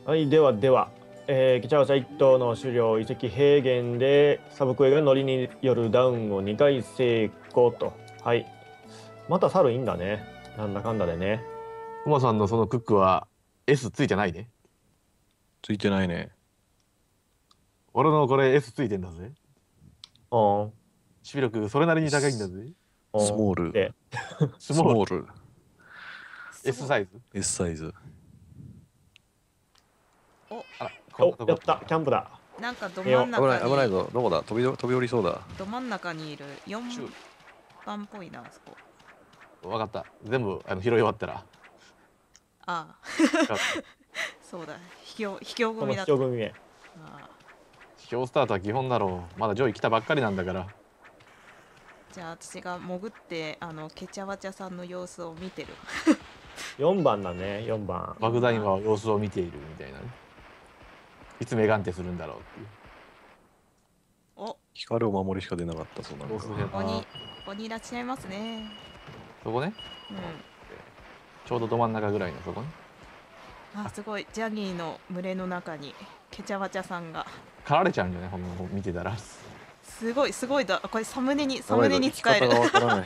はい、ではでは、ギチャガチャ1頭の狩猟遺跡平原でサブクエがノリによるダウンを2回成功と。はい。また猿いいんだね。なんだかんだでね。 クマさんのそのクックは S ついてないね。 ついてないね。 俺のこれ S ついてんだぜ。 おん。 守備力それなりに高いんだぜ。 おんスモール。 でスモール。 ル。 S サイズ。 S サイズ。 あら、 お、やった、キャンプだ。 なんかど真ん危ない中に危ないぞ。どこだ、飛び降りそうだ。 ど真ん中にいる4 シュ番っぽいな、あそこ。 わかった。全部拾い終わったら。 ああそうだ、秘境この組だった。 秘境組へ。 ああ、 秘境スタートは基本だろう。まだ上位来たばっかりなんだから。 じゃあ私が潜ってケチャワチャさんの様子を見てる。 4番だね、4番。 爆弾今は様子を見ているみたいなね。いつメガンテするんだろうっていう。 お、 光を守りしか出なかったそうなんか。 どうするここにいらっしゃいますね。 そこね。 うん。 ちょうどど真ん中ぐらいのそこね。 あ、すごい、ジャニーの群れの中にケチャワチャさんが。 狩られちゃうんじゃない、ほんま見てたら。 すごいだ。これサムネに使える。 やばいぞ、生き方がわからない。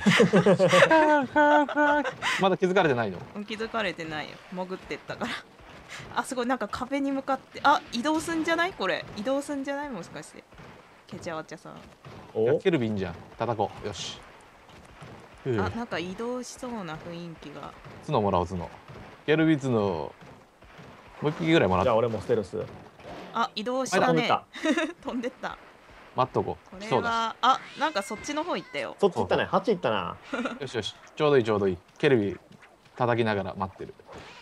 まだ気づかれてないの。 気づかれてないよ。潜ってったから。あ、すごい、なんか壁に向かって、あ、移動すんじゃない？これ移動すんじゃない？もしかしてケチャワチャさん。 お、 ケルビンじゃん。叩こう。よし。 あ、なんか移動しそうな雰囲気が。 角もらおう、角。ケルビ角。もう一匹ぐらいもらって。 じゃあ俺もステルス。 あ、移動したね。飛んでった。 待っとこう。 これ来そうだは、あ、なんかそっちの方行ったよ。 そっち行ったね、8行ったな。 し。よしよし。ちょうどいいちょうどいい。ケルビ叩きながら待ってる。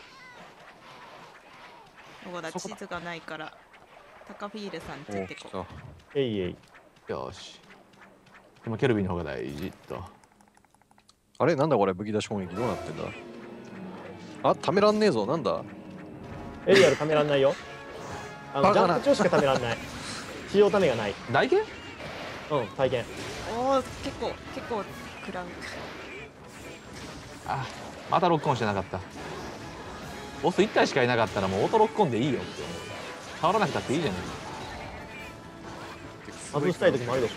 ほら、 そこだ地図がないからタカフィールさんついてこう。 お、来えいえい。 よし。でもケルビの方が大事と。 た。あれなんだこれ、武器出し攻撃どうなってんだ。あ、ためらんねえぞ。なんだ。 エリアルためらんないよ。ジバカなャンプ中しかためらんない。使用ためがない。 大剣？ うん、体験。 おお、結構食らう。 あ、またロックオンしてなかった。ボス1体しかいなかったらもうオートロックオンでいいよって思う。触らなくたっていいじゃない。 外したい時もあるでし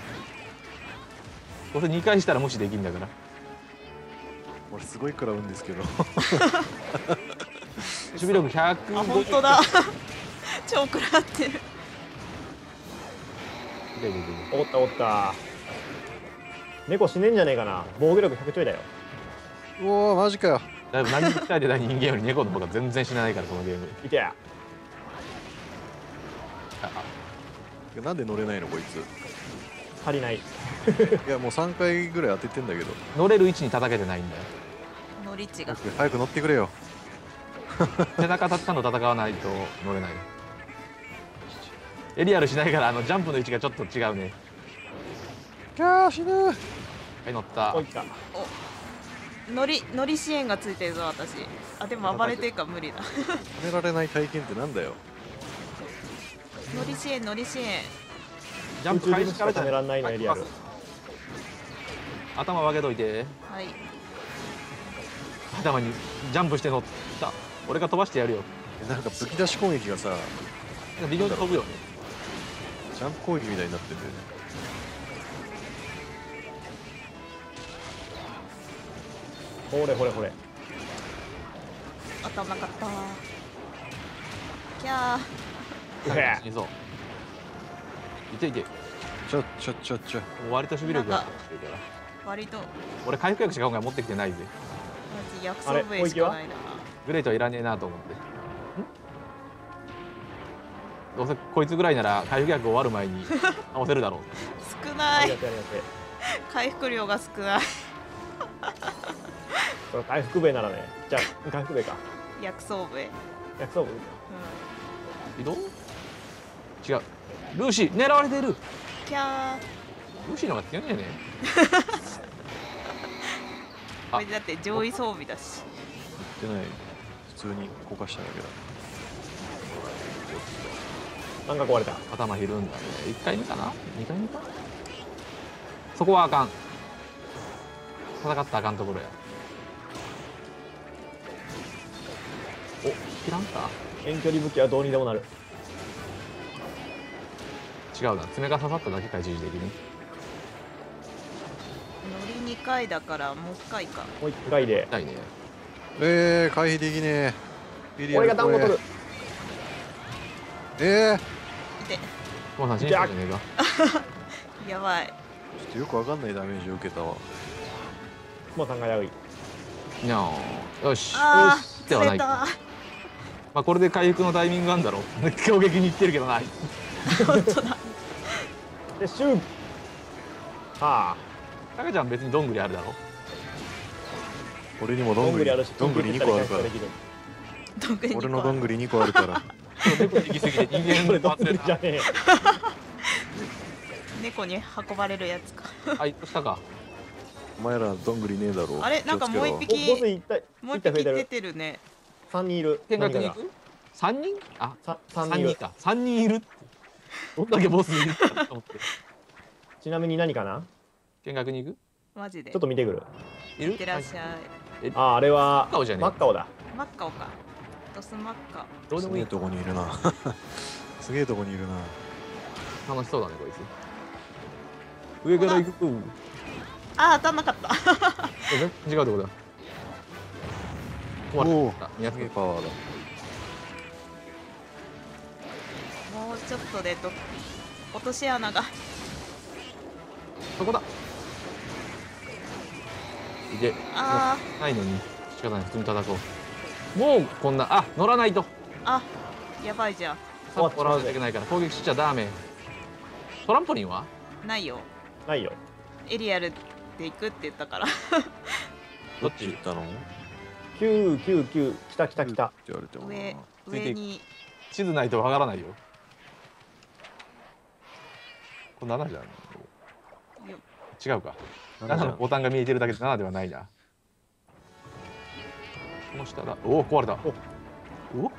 どうせ2回したら無視できんだから。 俺すごい食らうんですけど。 守備力150。 あ、本当だ。超食らってる。 ょ。おったおった。猫死ねんじゃねえかな。防御力100ちょいだよ。 うおー、マジかよ。 だいぶ何に鍛えてない人間より猫の方が全然死なないからこのゲーム。 いてや。 なんで乗れないのこいつ。 足りない。 いやもう3回ぐらい当ててんだけど。 乗れる位置に叩けてないんだよ。 ノリッチが。 早く乗ってくれよ。 背中たったの戦わないと乗れない。エリアルしないからジャンプの位置がちょっと違うね。 キャー死ぬー。 はい乗ったおいった。 ノリ支援がついてるぞ私。あ、でも暴れてるから無理だ。 止められない体験ってなんだよ。 ノリ支援。 ジャンプ開始からためらんないのエリアル。 頭上げといて。 はい。 頭にジャンプして乗った。俺が飛ばしてやるよ。 なんか武器出し攻撃がさ、 微妙に飛ぶよね。 ジャンプ攻撃みたいになってんだよね。 ほれほれほれ。 頭かった。キャー。 うへ死にそう。いていて。 ちょ。 もう割と守備力があってるから。 割と俺回復薬しか今回持ってきてないぜ。 マジ薬草笛しかないな。 グレートはいらねえなと思って。どうせこいつぐらいなら回復薬終わる前に倒せるだろう。 少ないありが。とうありがとう。 回復量が少ない。 これ回復笛ならね。じゃあ回復笛か。 薬草笛。 薬草笛。 移動？違う。ルーシー狙われてる。 キャー。 ルーシーの方が強いんじゃねこれだって上位装備だし。 言ってない。普通にこかしただけだ。 なんか壊れた。 頭ひるんだね。1回目かな ?2 回目か。そこはあかん。戦ったらあかんところや。お、切らんか。 遠距離武器はどうにでもなる。 違うな、爪が刺さっただけか一時的に。 乗り2回だからもう1回か。 もう一回で。 痛いね。 回避できねえ。ビリヤ俺ルが暖を取る。 いてもうなじんでるじゃねえか。 やばい。 ちょっとよくわかんないダメージを受けたわ。 もう3回やる。 にゃーよし。 あー、 ではない。 釣れた。 まあこれで回復のタイミングなんだろう。攻撃に行ってるけどない。 本当だ。 でシュー。はあ。 タカちゃん別にどんぐりあるだろ。 俺にもどんぐりあるし、 どんぐり2個あるから。 特に俺のどんぐり2個あるから。 猫に行き過ぎて人これどん間忘れた。 ぐりじゃねえ。 猫に運ばれるやつか。 あ、一したか。 お前らどんぐりねえだろう。 あれなんかもう一お匹ボス一体もう一一体増えてる。 匹出てるね。 3人いる。 見学に何か行く ?3 人あ、 が 3 3人いる。 人か。3人いるって。どんだけボスいるかと思って。 ちなみに何かな。 見学に行くマジで。 ちょっと見てくる。 いるいってらっしゃい。 ああ、あれはマッカオじゃねえマッカオだ。 マッカオか。ドスマッカ。 どうですもいい。 げえとこにいるな。すげえとこにいるな。 楽しそうだね、こいつ。上から行くと。 あー、当たんなかった。 違うとこだ。 おお、 あ、 すげえ 200。 パワーだ。 もうちょっとで落とし穴が。 そこだ。いけ。 あないのに仕方ない、普通に叩こう。もうこんな、あ、乗らないと。 ー、あ、やばいじゃん。 さっと乗らないといけないから攻撃しちゃダメ。トランポリンはないよ。 ないよ。 エリアルで行くって言ったから。 どっち行ったの？ 999来た来た来た。 って言われてもな。 上に。 地図ないとわからないよ。これ7じゃん。 よ違うか。7のボタンが見えてるだけで7ではないな。この下だ。おお、壊れた。おお。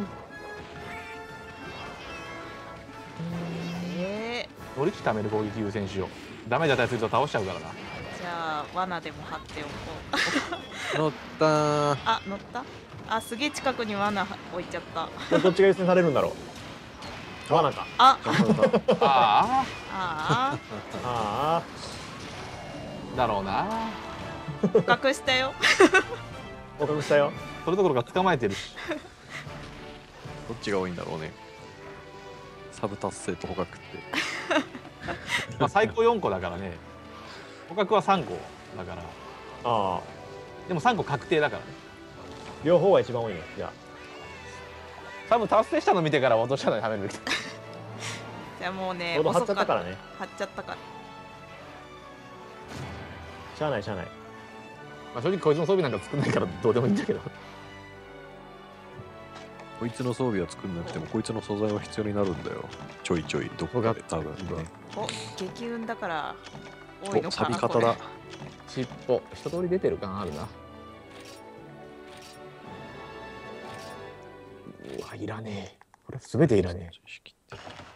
乗り地貯める攻撃優先しよう。ダメージ与えすると倒しちゃうからな。 じゃあ罠でも張っておこう。 乗ったー。 あ、乗った。あ、すげえ近くに罠置いちゃった。 どっちが優先されるんだろう。罠か。 あ、 そうそうそう。 ああ、 ああだろうな。 あ、捕獲したよ。 あ、捕獲したよ。 それどころか捕まえてるし。 どっちが多いんだろうね。サブ達成と捕獲って。 まあ最高4個だからね。捕獲は3個だから。 ああ、 でも3個確定だからね。 両方が一番多いね。じゃ多分達成したの見てから落としたのにはめるべき。 じゃあもうあ、 ね、 ちょうど張っちゃったからね。 張っちゃったから。 しゃあないしゃあない。 まあ正直こいつの装備なんか作んないからどうでもいいんだけど。 こいつの装備は作んなくてもこいつの素材は必要になるんだよ。ちょいちょいどこかで多分ね。 お、激運だから多いのお、 かな。 錆び方だ。 尻尾一通り出てる感あるな。うわ、いらねえ。これ全ていらねえ。